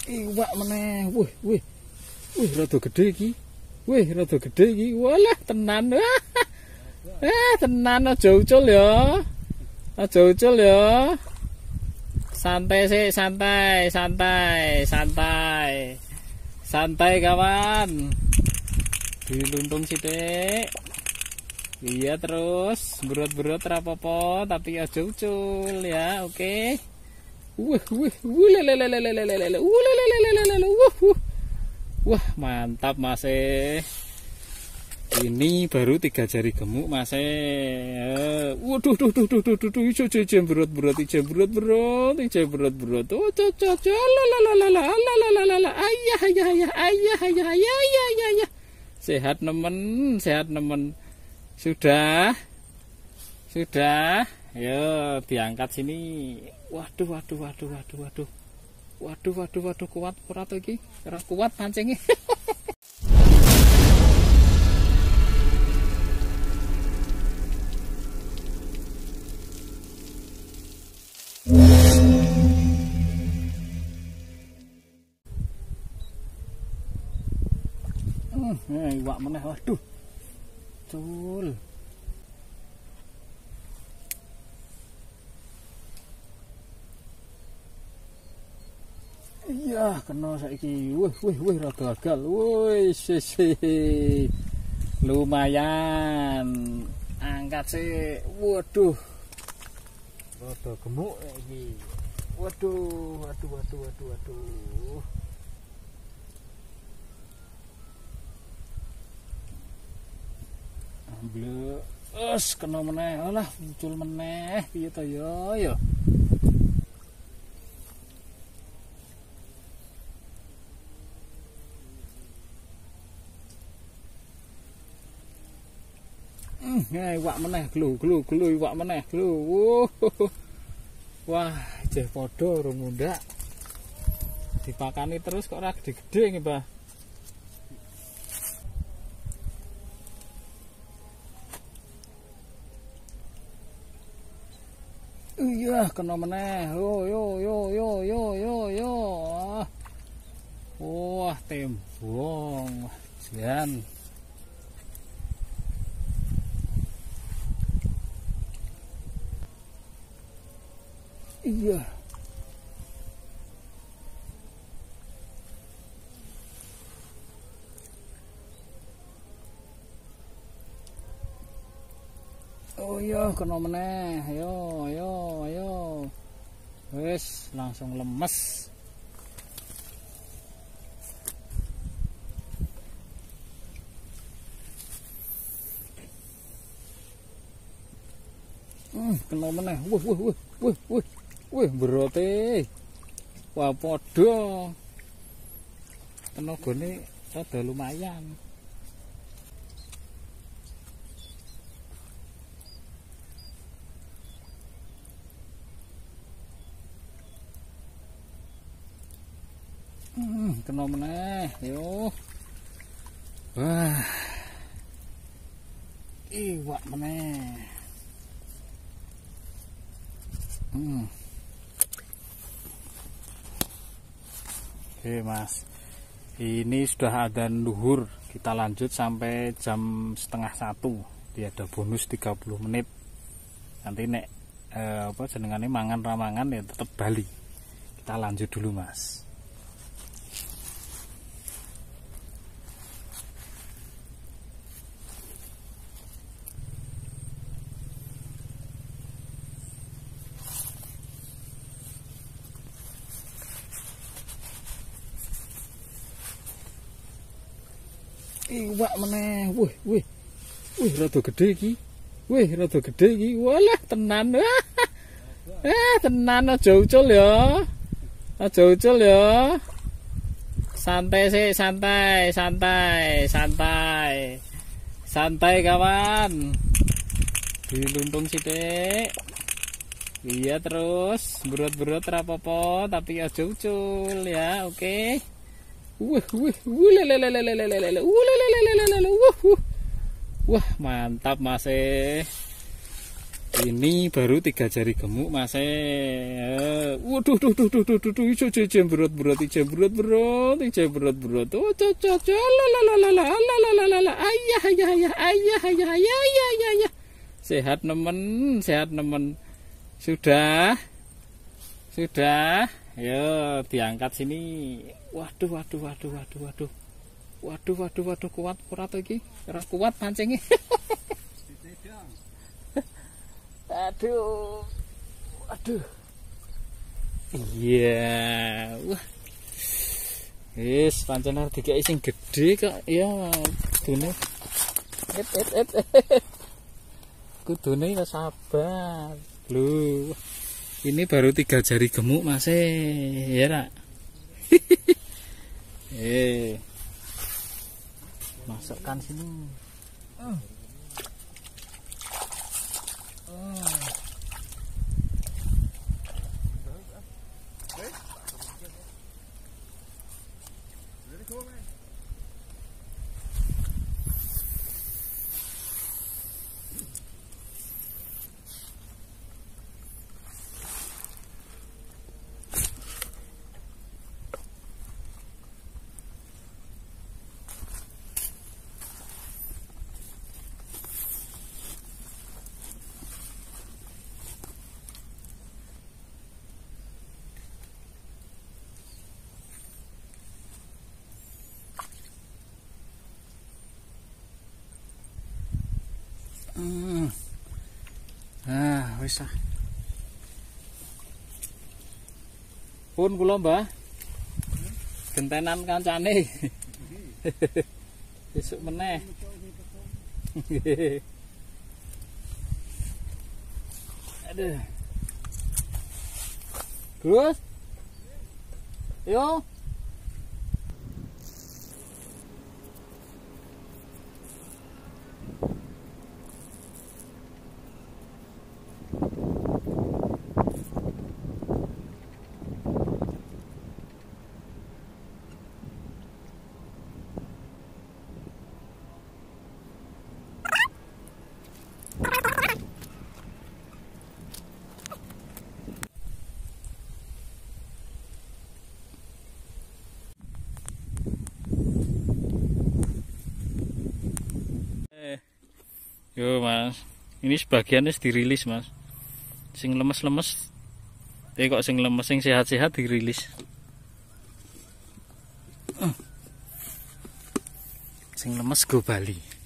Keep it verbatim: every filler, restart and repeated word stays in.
Iwak meneh. Wih, wih. Wih, rada gede iki. Wih, rada gede iki. Walah, tenan. Eh, tenan aja ucul ya. Aja ucul ya. Santai sih, santai, santai, santai. Santai kawan. Diluntung sithik. Iya terus, berut-berut rapopo tapi aja ucul ya, oke. Wih, wih, wulelelelelelelele. Wulelelelelelele. Wah, mantap Mas. Ini baru tiga jari gemuk Mas. Waduh, duh, duh, duh, duh, duh, duh, ijo ijo berut-berut, ijo berut-berut, ijo berut-berut. Oh, cocok, lalalala, lalalala. Ayah, ayah, ayah, ayah, ayah, ayah, ayah, ayah. Sehat nemen, sehat nemen. Sudah, sudah. Ayo diangkat sini. Waduh, waduh, waduh, waduh, waduh. Waduh, waduh, waduh, kuat ora to iki? Ora kuat pancingnya. Hmm, iwak meneh, waduh. Cul. Iya, kena saiki. Wih, wih, wih, rada gagal. Wih, sih. Lumayan. Angkat sih. Waduh. Rada gemuk iki. Waduh, waduh, waduh, waduh, waduh. Amble. Us, kena meneh. Alah, muncul meneh. Piye to ya, ya. Nah, iwak meneh glu glu glu iwak meneh glu. Wah, jeh padha urung mundak. Dipakani terus kok ora gede-gede nggih, Mbah. Iya, kena meneh. Yo yo yo yo yo yo yo. Wah, tembong. Sian. Iya. Oh iya, kena meneh. Ayo, ayo, ayo. Wes, langsung lemes. Hmm, kena meneh. Wuh, wuh, wuh, wuh, wuh. Wih, berote. Wah, podo. Tenagane rada lumayan. Hmm, kena meneh. Yo. Wah. Iwak meneh. Hmm. Oke Mas, ini sudah adzan duhur. Kita lanjut sampai jam setengah satu. Dia ada bonus tiga puluh menit. Nanti nek eh, apa jenengane mangan ramangan ya tetap bali. Kita lanjut dulu Mas. Iwak meneh. Wih, wih. Wih, rada gede iki. Wih, rada gede iki. Walah, tenan. Eh, tenan aja ucul ya. Aja ucul ya. Santai sih, santai, santai, santai. Santai kawan. Diluntung sithik. Iya terus, berut-berut rapopo tapi aja ucul ya, oke. Wih, wih, wulelelelelelelele, wulelelelelelele, wuh, wuh. Wah, mantap Mas. Ini baru tiga jari gemuk mas. Eh, waduh, duh, duh, duh, duh, duh, duh, ijo ijo berat berat, ijo berat berat, ijo berat berat. Oh, cocok, lalalala, lalalala, ayah, ayah, ayah, ayah, ayah, ayah, ayah, ayah, ayah. Sehat nemen, sehat nemen. Sudah, sudah. Yo, diangkat sini. Waduh, waduh, waduh, waduh, waduh, waduh, waduh, waduh, kuat, kuat lagi, keras kuat pancingnya. Aduh, aduh, iya, wah, yes, pancen tiga ising gede kok, ya, kudune, et, et, et, kudune ya sabar, lu, ini baru tiga jari gemuk mas, ya nak, eh, masukkan sini. Hmm. Ah, wis ah. Pun kula, Mbah. Gentenan kancane. Besok meneh. Aduh. Terus? Yo. Yo mas, ini sebagiannya dirilis mas. Sing lemes-lemes, eh kok sing lemes, sing sehat-sehat dirilis. Sing lemes go Bali.